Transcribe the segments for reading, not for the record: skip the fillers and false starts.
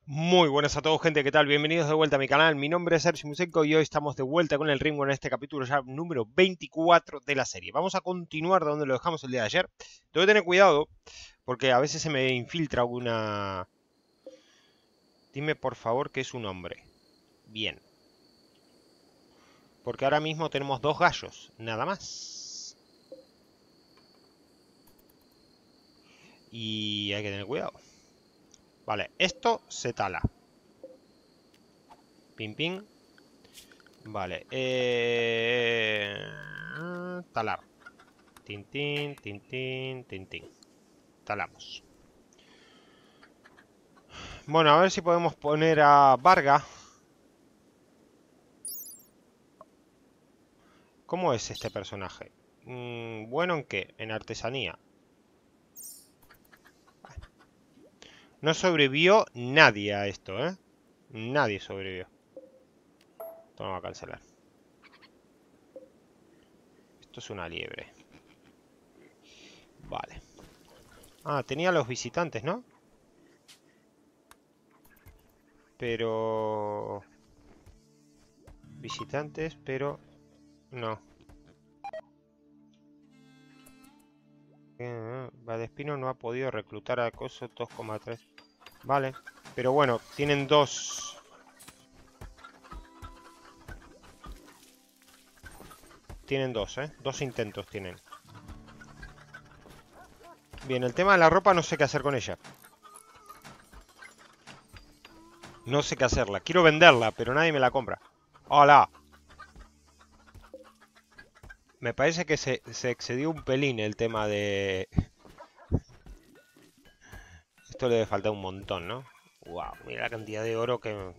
Muy buenas a todos, gente, ¿qué tal? Bienvenidos de vuelta a mi canal. Mi nombre es Sergio Musenko y hoy estamos de vuelta con el Ringo en este capítulo ya número 24 de la serie. Vamos a continuar de donde lo dejamos el día de ayer. Tengo que tener cuidado porque a veces se me infiltra una... Dime por favor que es un hombre. Bien. Porque ahora mismo tenemos dos gallos, nada más. Y hay que tener cuidado. Vale, esto se tala. Pim, pim. Vale, talar. Tintín, tintín, tintín. Talamos. Bueno, a ver si podemos poner a Varga. ¿Cómo es este personaje? ¿Bueno en qué? En artesanía. No sobrevivió nadie a esto, ¿eh? Nadie sobrevivió. Esto lo vamos a cancelar. Esto es una liebre. Vale. Ah, tenía los visitantes, ¿no? Pero... Visitantes, pero... No. Valdespino no ha podido reclutar a Acoso 2,3. Vale. Pero bueno, tienen dos... Tienen dos, ¿eh? Dos intentos tienen. Bien, el tema de la ropa no sé qué hacer con ella. No sé qué hacerla. Quiero venderla, pero nadie me la compra. ¡Hola! Me parece que se excedió un pelín el tema de... Esto le debe faltar un montón, ¿no? ¡Wow! Mira la cantidad de oro que...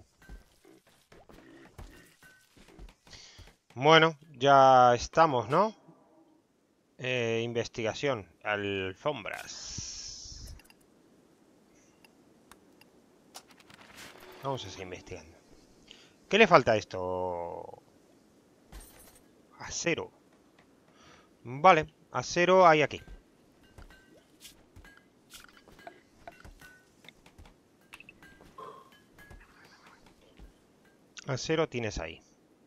Bueno, ya estamos, ¿no? Investigación. Alfombras. Vamos a seguir investigando. ¿Qué le falta a esto? Acero. Vale, acero hay aquí. Acero tienes ahí.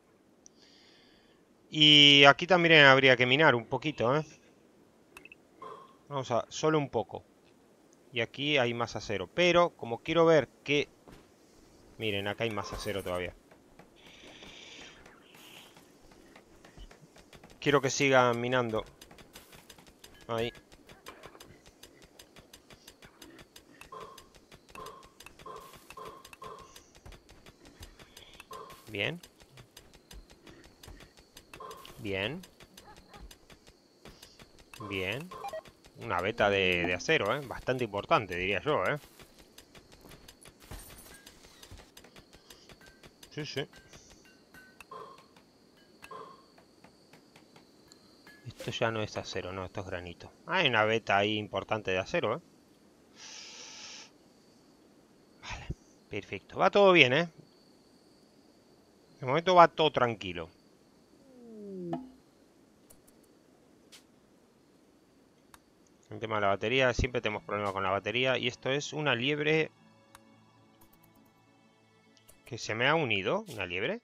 Y aquí también habría que minar un poquito, ¿eh? Vamos a... Solo un poco. Y aquí hay más acero. Pero, como quiero ver que... Miren, acá hay más acero todavía. Quiero que sigan minando. Ahí. Bien. Bien. Bien. Una veta de acero, ¿eh? Bastante importante, diría yo, ¿eh? Sí, sí. Esto ya no es acero, no, esto es granito. Hay una veta ahí importante de acero, ¿eh? Vale, perfecto. Va todo bien, ¿eh? De momento va todo tranquilo. El tema de la batería, siempre tenemos problemas con la batería. Y esto es una liebre que se me ha unido. ¿Una liebre?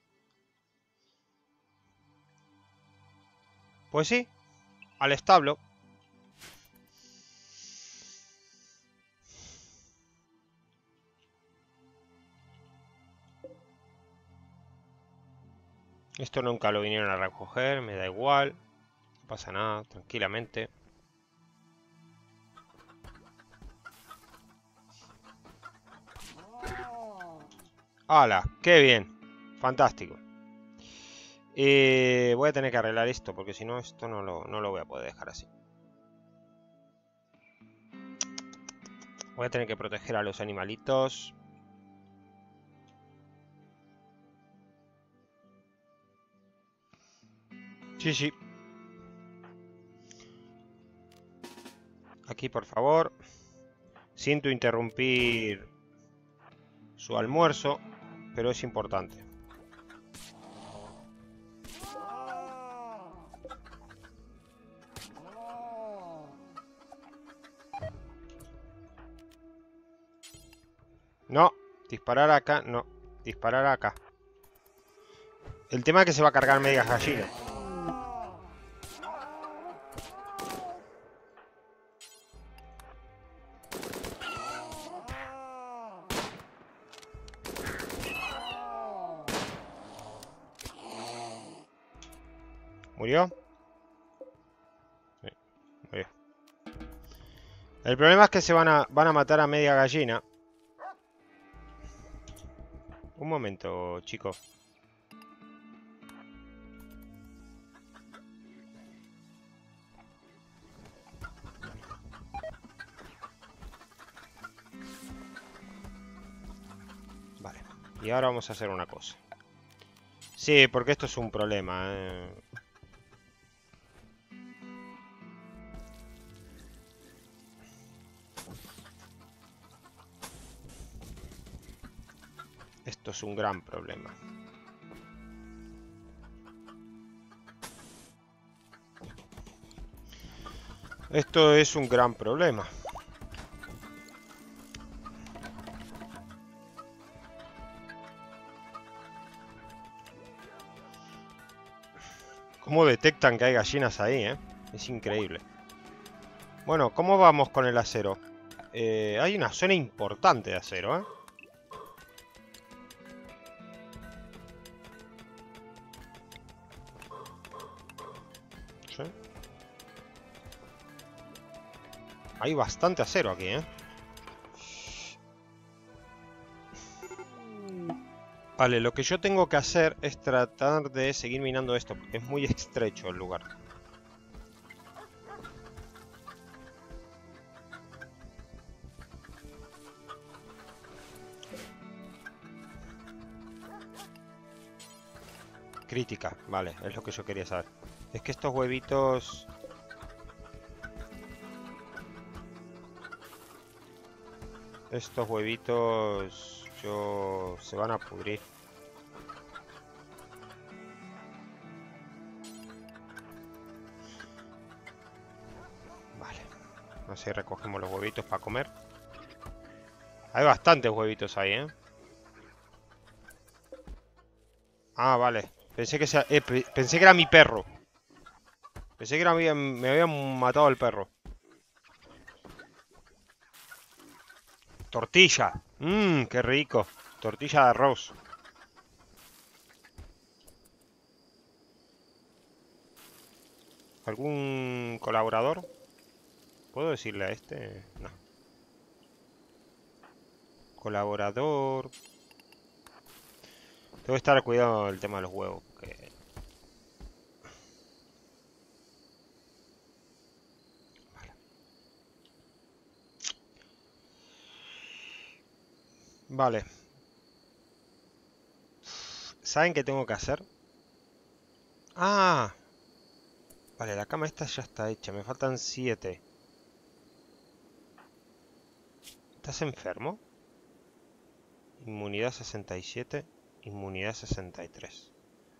Pues sí, al establo. Esto nunca lo vinieron a recoger, me da igual. No pasa nada, tranquilamente. ¡Hala! ¡Qué bien! Fantástico. Voy a tener que arreglar esto, porque si no, esto no lo voy a poder dejar así. Voy a tener que proteger a los animalitos. Sí, sí. Aquí, por favor. Siento interrumpir su almuerzo, pero es importante. No, Disparar acá, no. Disparar acá. El tema es que se va a cargar medias gallinas. ¿Murió? Sí, murió. El problema es que se van a matar a media gallina. Un momento, chicos. Vale. Y ahora vamos a hacer una cosa. Sí, porque esto es un problema, Esto es un gran problema. Esto es un gran problema. ¿Cómo detectan que hay gallinas ahí, Es increíble. Bueno, ¿cómo vamos con el acero? Hay una zona importante de acero, ¿Sí? Hay bastante acero aquí, Vale, lo que yo tengo que hacer es tratar de seguir minando esto, porque es muy estrecho el lugar. Crítica, vale, es lo que yo quería saber. Es que estos huevitos... Estos huevitos... se van a pudrir. Vale. No sé, recogemos los huevitos para comer. Hay bastantes huevitos ahí, Ah, vale. Pensé que pensé que era mi perro. Pensé que me habían matado al perro. Tortilla. Mmm, qué rico. Tortilla de arroz. ¿Algún colaborador? ¿Puedo decirle a este? No. Colaborador. Tengo que estar cuidado del tema de los huevos. Porque... Vale. ¿Saben qué tengo que hacer? Ah. Vale, la cama esta ya está hecha. Me faltan 7. ¿Estás enfermo? Inmunidad 67. Inmunidad 63.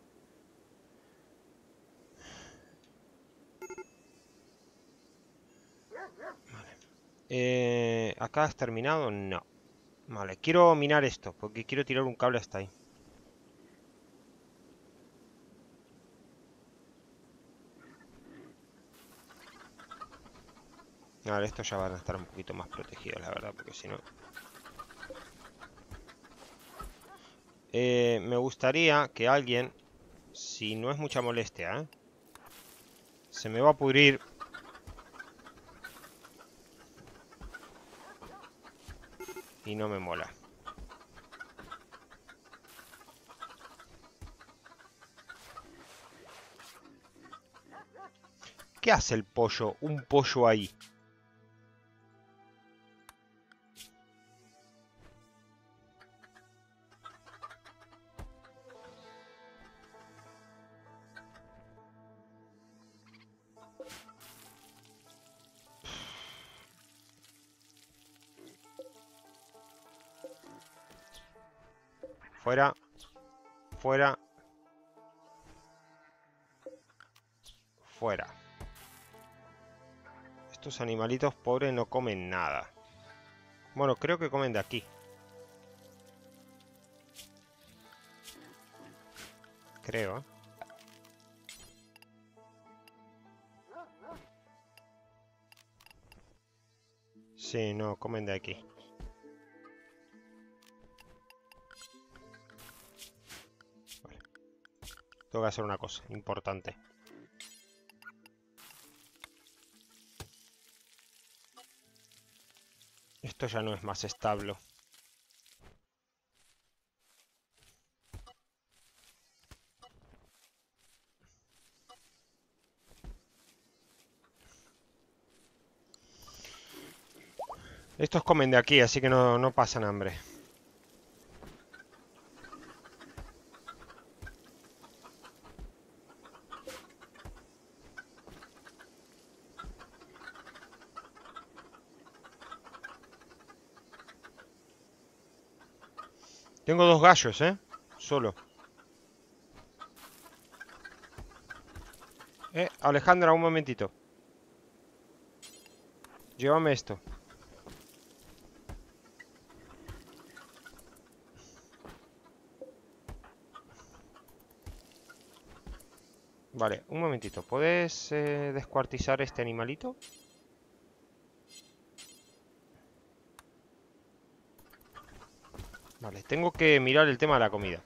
Vale. ¿Acá has terminado? No. Vale, quiero minar esto, porque quiero tirar un cable hasta ahí. Vale, estos ya van a estar un poquito más protegidos, la verdad, porque si no... me gustaría que alguien, si no es mucha molestia, se me va a pudrir... Y no me mola. ¿Qué hace el pollo? Un pollo ahí. Fuera. Fuera. Fuera. Estos animalitos pobres no comen nada. Bueno, creo que comen de aquí. creo, ¿eh? Sí, no, comen de aquí. Vale. Tengo que hacer una cosa importante. Esto ya no es más establo. Estos comen de aquí, así que no pasan hambre. Tengo 2 gallos, ¿eh? Solo. Alejandra, un momentito. Llévame esto. Vale, un momentito. ¿Puedes descuartizar este animalito? Vale, tengo que mirar el tema de la comida.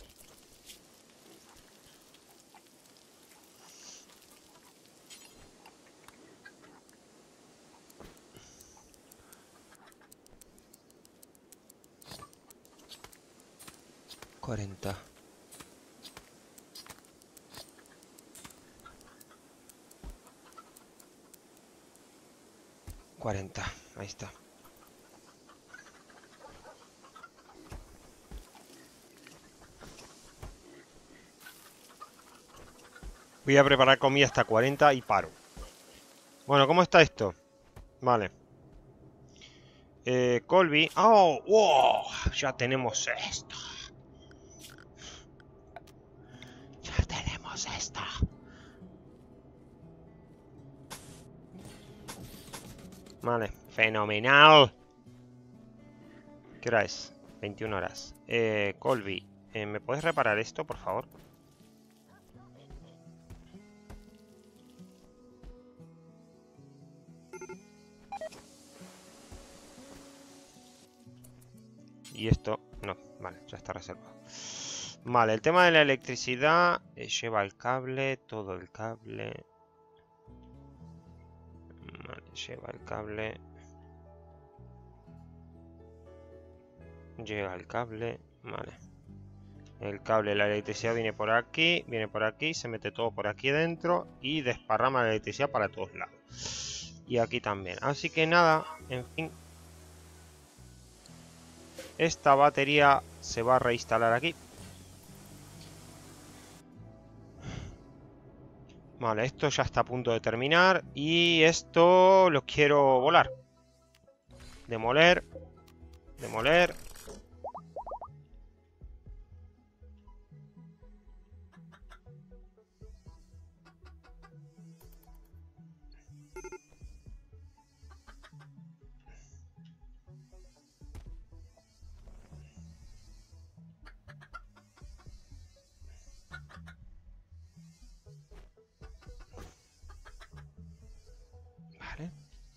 $40. 40, ahí está. Voy a preparar comida hasta 40 y paro. Bueno, ¿cómo está esto? Vale. Colby. ¡Oh! ¡Wow! Ya tenemos esto. Ya tenemos esto. Vale, fenomenal. ¿Qué hora es? 21 horas. Colby, ¿me puedes reparar esto, por favor? Y esto, no, vale, ya está reservado. Vale, el tema de la electricidad lleva el cable, todo el cable. Vale, lleva el cable. Llega el cable, vale. El cable, la electricidad viene por aquí, se mete todo por aquí dentro y desparrama la electricidad para todos lados. Y aquí también. Así que nada, en fin. Esta batería se va a reinstalar aquí. Vale, esto ya está a punto de terminar. Y esto lo quiero volar. Demoler. Demoler. Vale.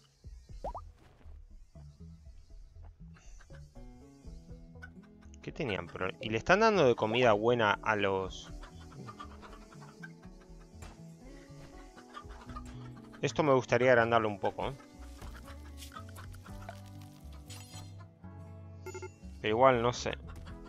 ¿Qué tenían? ¿Y le están dando de comida buena a los...? Esto me gustaría agrandarlo un poco, ¿eh? Pero igual, no sé.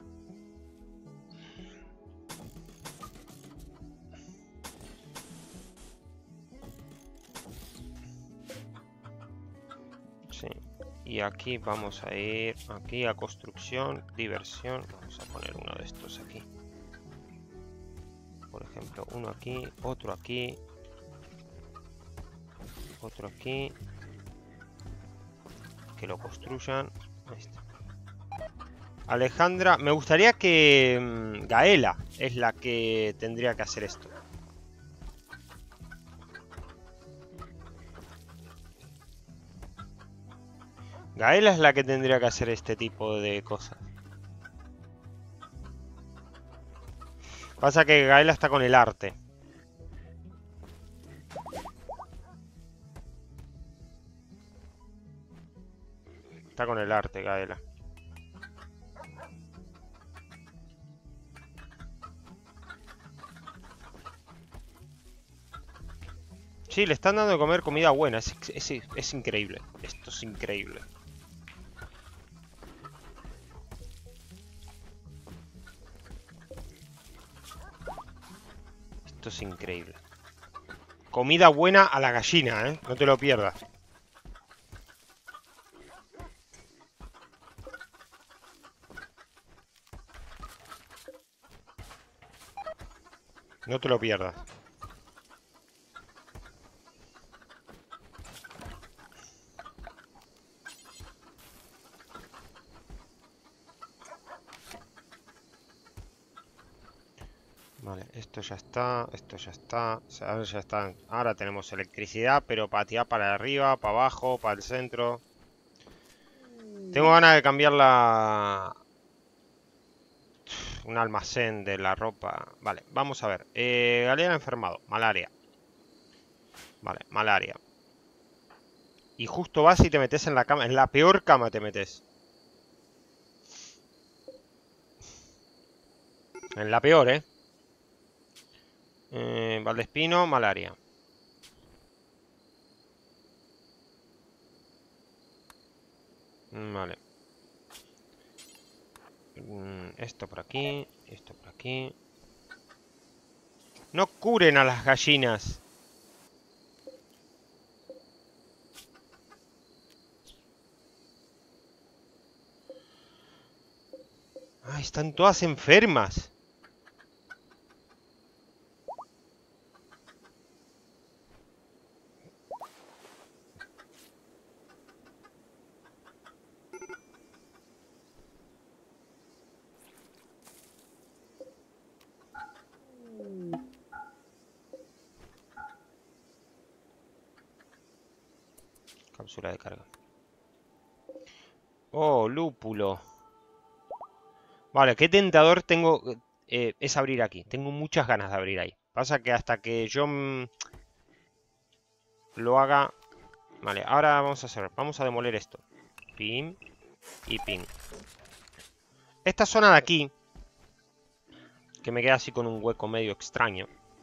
Sí. Y aquí vamos a ir aquí a construcción, diversión. Vamos a poner uno de estos aquí. Por ejemplo, uno aquí, otro aquí. Otro aquí. Que lo construyan. Ahí está. Alejandra, me gustaría que Gaela es la que tendría que hacer esto. Gaela es la que tendría que hacer este tipo de cosas. Pasa que Gaela está con el arte. Está con el arte, Gaela. Sí, le están dando de comer comida buena. Es increíble. Esto es increíble. Esto es increíble. Comida buena a la gallina, ¿eh? No te lo pierdas. No te lo pierdas. Vale, esto ya está, esto ya está. Ahora ya está. Ahora tenemos electricidad, pero para tirar para arriba, para abajo, para el centro. Tengo ganas de cambiar un almacén de la ropa. Vale, vamos a ver. Galera enfermado, malaria. Vale, malaria. Y justo vas y te metes en la cama. En la peor cama te metes. En la peor, ¿eh? Valdespino, malaria. Vale. Esto por aquí. Esto por aquí. No curen a las gallinas. Ay, están todas enfermas. Cápsula de carga. Oh, lúpulo. Vale, qué tentador tengo. Es abrir aquí. Tengo muchas ganas de abrir ahí. Pasa que hasta que yo lo haga. Vale, ahora vamos a hacer. Vamos a demoler esto. Pim y pim. Esta zona de aquí, que me queda así con un hueco medio extraño.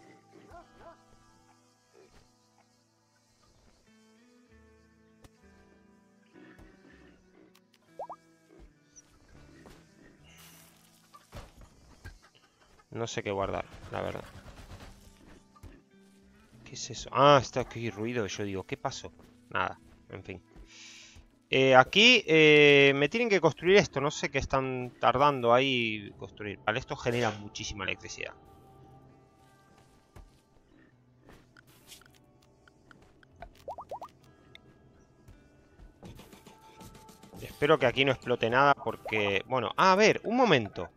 No sé qué guardar, la verdad. ¿Qué es eso? Ah, está aquí ruido. Yo digo, ¿qué pasó? Nada, en fin. Aquí me tienen que construir esto. No sé qué están tardando ahí construir. Vale, esto genera muchísima electricidad. Espero que aquí no explote nada porque... Bueno, a ver, un momento.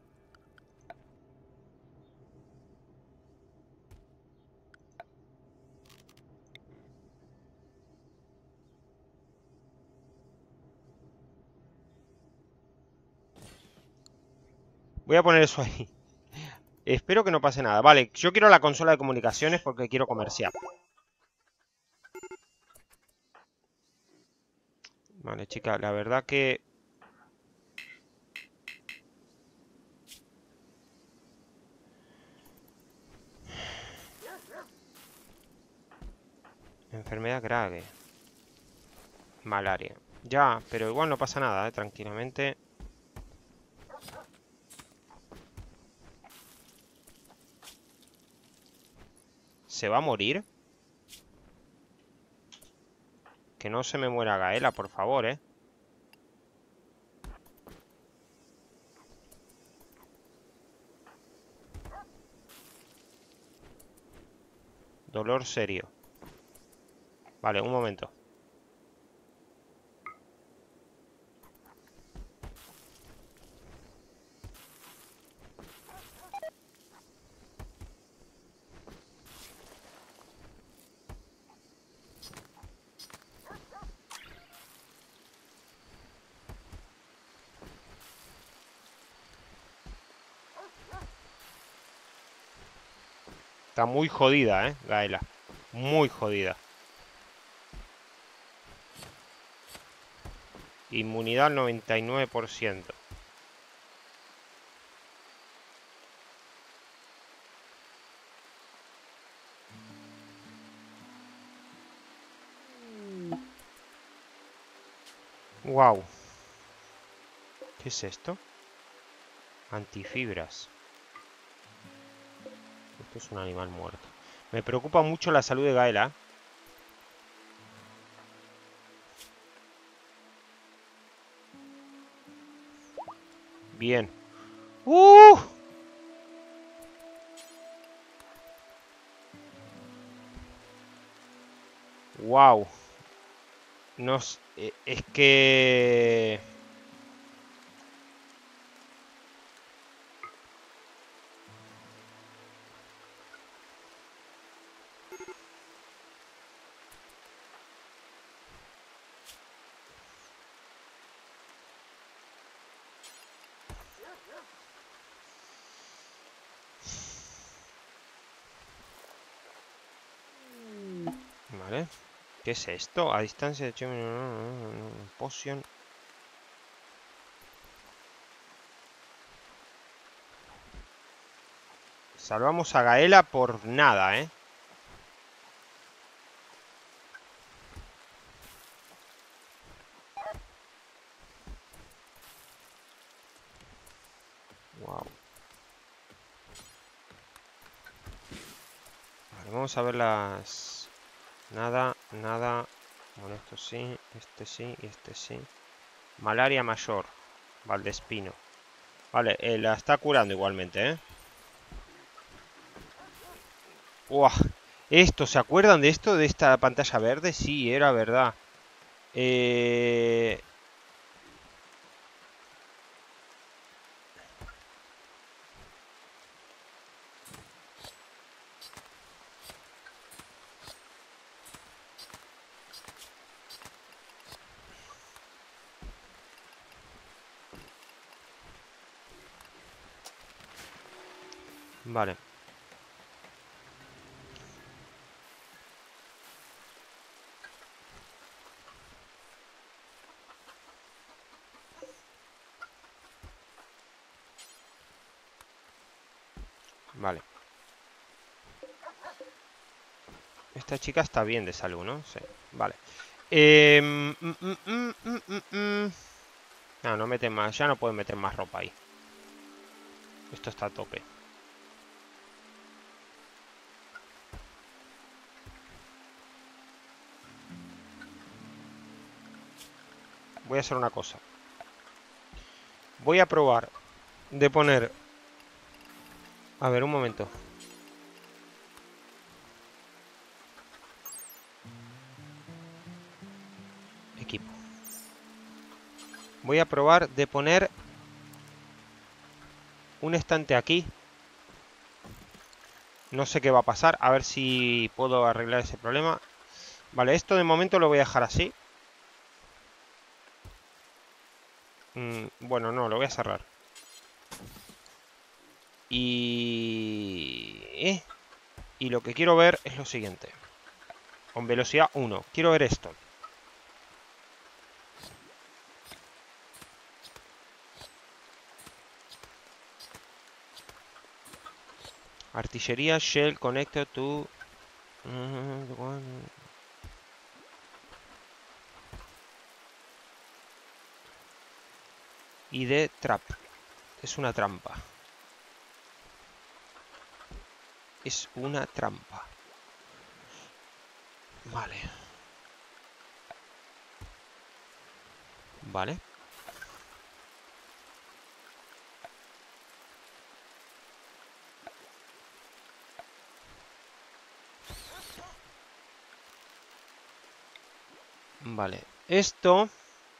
Voy a poner eso ahí. Espero que no pase nada. Vale, yo quiero la consola de comunicaciones porque quiero comerciar. Vale, chica, la verdad que... Enfermedad grave. Malaria. Ya, pero igual no pasa nada, tranquilamente. ¿Se va a morir? Que no se me muera Gaela, por favor, ¿eh? Dolor serio. Vale, un momento. Está muy jodida, Gaela. Muy jodida. Inmunidad al 99%. Wow. ¿Qué es esto? Antifibras. Esto es un animal muerto. Me preocupa mucho la salud de Gaela. Bien. Wow. Nos, es que... Vale. ¿Qué es esto? A distancia de... Potion. Salvamos a Gaela por nada, ¿eh? Wow. Vale, vamos a ver las... Nada, nada. Bueno, esto sí, y este sí. Malaria mayor. Valdespino. Vale, la está curando igualmente, ¿eh? ¡Uah! Esto, ¿se acuerdan de esto? De esta pantalla verde. Sí, era verdad. Vale. Vale. Esta chica está bien de salud, ¿no? Sí. Vale. No, no meten más. Ya no pueden meter más ropa ahí. Esto está a tope. Voy a hacer una cosa. Voy a probar de poner... A ver, un momento. Equipo. Voy a probar de poner un estante aquí. No sé qué va a pasar. A ver si puedo arreglar ese problema. Vale, esto de momento lo voy a dejar así. Bueno, no, lo voy a cerrar. Y lo que quiero ver es lo siguiente. Con velocidad 1. Quiero ver esto. Artillería shell connected to... Y de trap. Es una trampa. Es una trampa. Vale. Vale. Vale. Esto...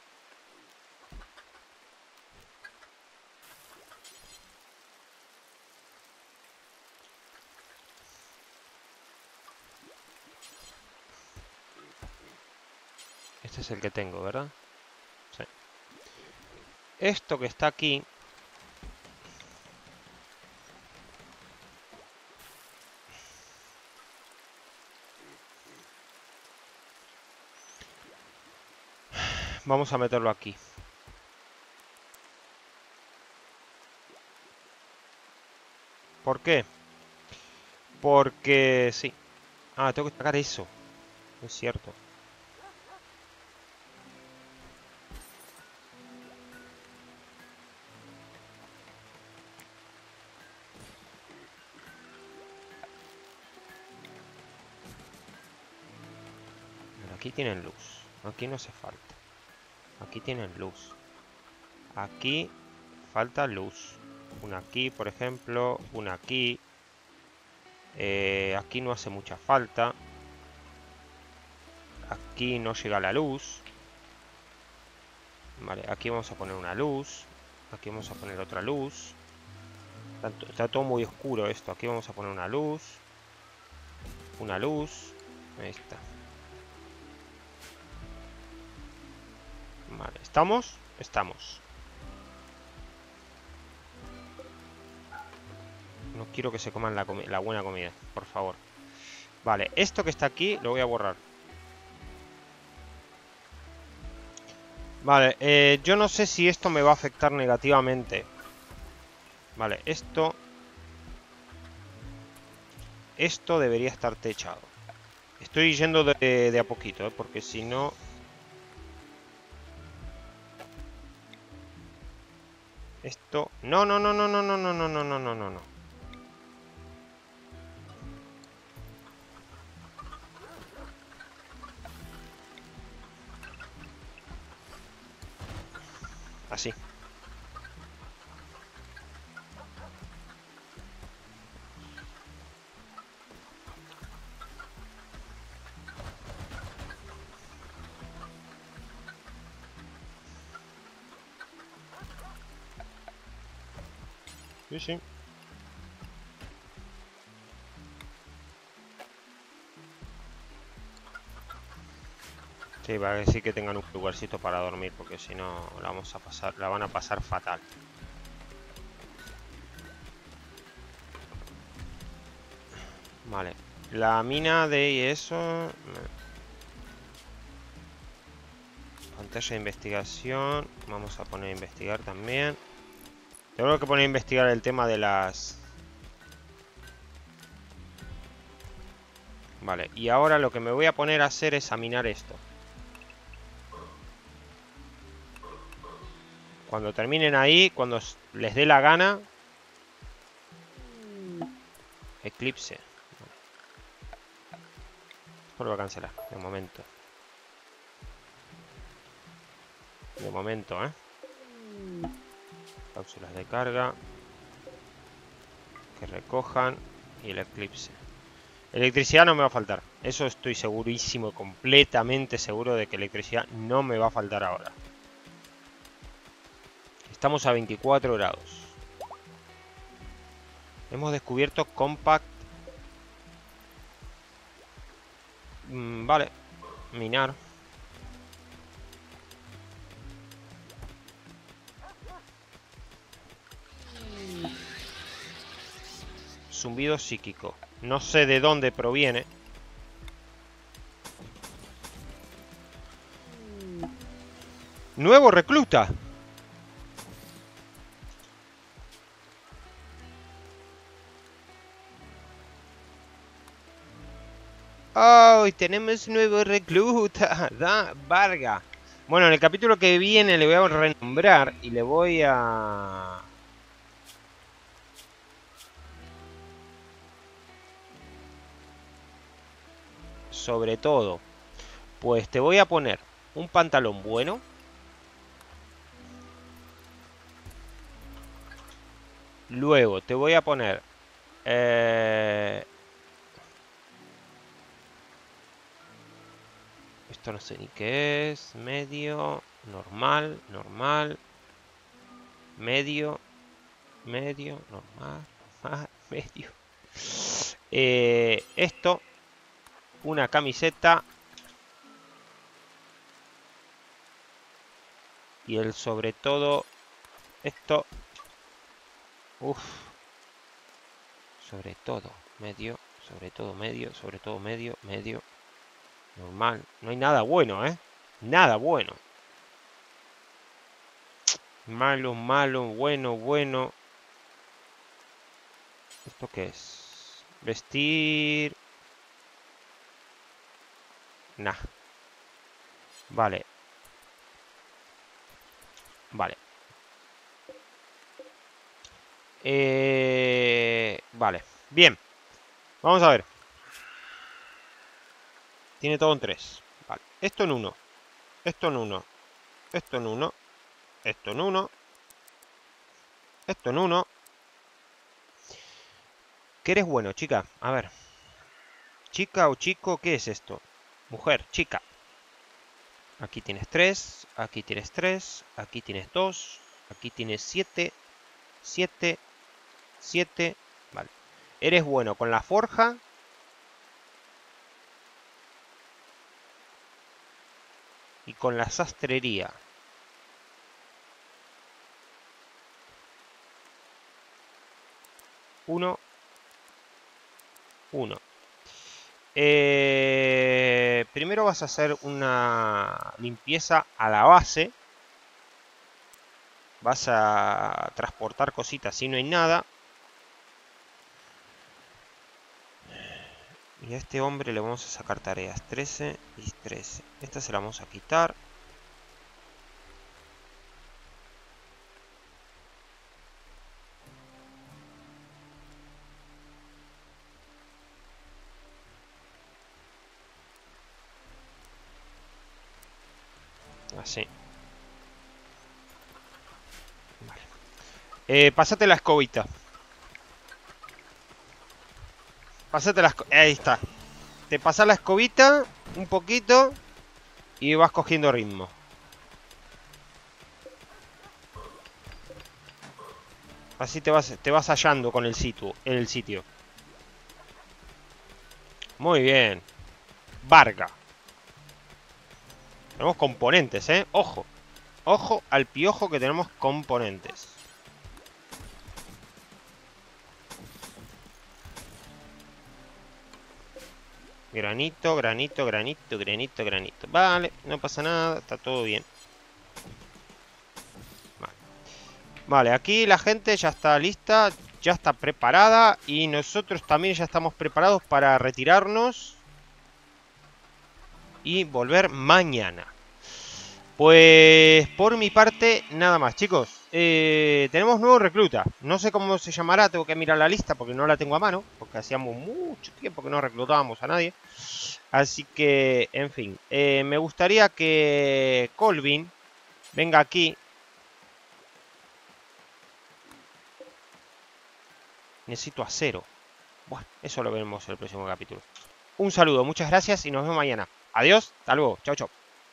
Este es el que tengo, ¿verdad? Sí. Esto que está aquí... Vamos a meterlo aquí. ¿Por qué? Porque sí. Ah, tengo que sacar eso. No es cierto. Bueno, aquí tienen luz. Aquí no hace falta. Aquí tienen luz. Aquí falta luz. Una aquí, por ejemplo. Una aquí. Aquí no hace mucha falta. Aquí no llega la luz. Vale, aquí vamos a poner una luz. Aquí vamos a poner otra luz. Está todo muy oscuro esto. Aquí vamos a poner una luz. Una luz. Ahí está. Vale, ¿estamos? Estamos. No quiero que se coman la buena comida, por favor. Vale, esto que está aquí lo voy a borrar. Vale, yo no sé si esto me va a afectar negativamente. Vale, esto debería estar techado. Estoy yendo de a poquito, porque si no... Esto... No, no, no, no, no, no, no, no, no, no, no, no, no. Así. Sí, sí. Sí, va a decir que tengan un lugarcito para dormir, porque si no la van a pasar fatal. Vale. La mina de eso... Pantalla de investigación. Vamos a poner a investigar también. Tengo que poner a investigar el tema de las... Vale, y ahora lo que me voy a poner a hacer es examinar esto. Cuando terminen ahí, cuando les dé la gana... Eclipse. Esto lo voy a cancelar, de momento. De momento, ¿eh? Cápsulas de carga. Que recojan. Y el eclipse. Electricidad no me va a faltar. Eso estoy segurísimo, completamente seguro de que electricidad no me va a faltar ahora. Estamos a 24 grados. Hemos descubierto compact. Vale. Minar. Zumbido psíquico. No sé de dónde proviene. ¡Nuevo recluta! ¡Oh! Tenemos nuevo recluta. Da Varga. Bueno, en el capítulo que viene le voy a renombrar y le voy a... Sobre todo, pues te voy a poner un pantalón bueno. Luego te voy a poner... Esto no sé ni qué es. Medio, normal, normal. Medio, medio, normal, normal, medio. Esto, una camiseta. Y el sobre todo, esto. Uf. Sobre todo, medio, sobre todo, medio, sobre todo, medio, medio. Normal. No hay nada bueno, ¿eh? Nada bueno. Malo, malo, bueno, bueno. ¿Esto qué es? Vestir. Nah. Vale. Vale. Vale. Bien. Vamos a ver. Tiene todo en 3. Vale. Esto en 1. Esto en 1. Esto en 1. Esto en 1. Esto en 1. ¿Qué eres bueno, chica? A ver. Chica o chico, ¿qué es esto? Mujer, chica. Aquí tienes 3. Aquí tienes 3. Aquí tienes 2. Aquí tienes 7. 7. 7. Vale. Eres bueno con la forja. Y con la sastrería. Uno. Primero vas a hacer una limpieza a la base. Vas a transportar cositas si no hay nada. Y a este hombre le vamos a sacar tareas. 13 y 13. Esta se la vamos a quitar. Así. Vale. Pásate la escobita. Pásate la escobita. Ahí está. Te pasas la escobita un poquito y vas cogiendo ritmo. Así te vas hallando con el sitio. Muy bien. Varga. Tenemos componentes, ¿eh? Ojo. Ojo al piojo que tenemos componentes. Granito, granito, granito, granito, granito. Vale, no pasa nada, está todo bien. Vale. Vale, aquí la gente ya está lista, ya está preparada. Y nosotros también ya estamos preparados para retirarnos y volver mañana. Pues por mi parte, nada más, chicos. Tenemos nuevo recluta. No sé cómo se llamará, tengo que mirar la lista porque no la tengo a mano. Porque hacíamos mucho tiempo que no reclutábamos a nadie. Así que, en fin. Me gustaría que Colvin venga aquí. Necesito acero. Bueno, eso lo veremos en el próximo capítulo. Un saludo, muchas gracias y nos vemos mañana. Adiós, hasta luego. Chao, chao.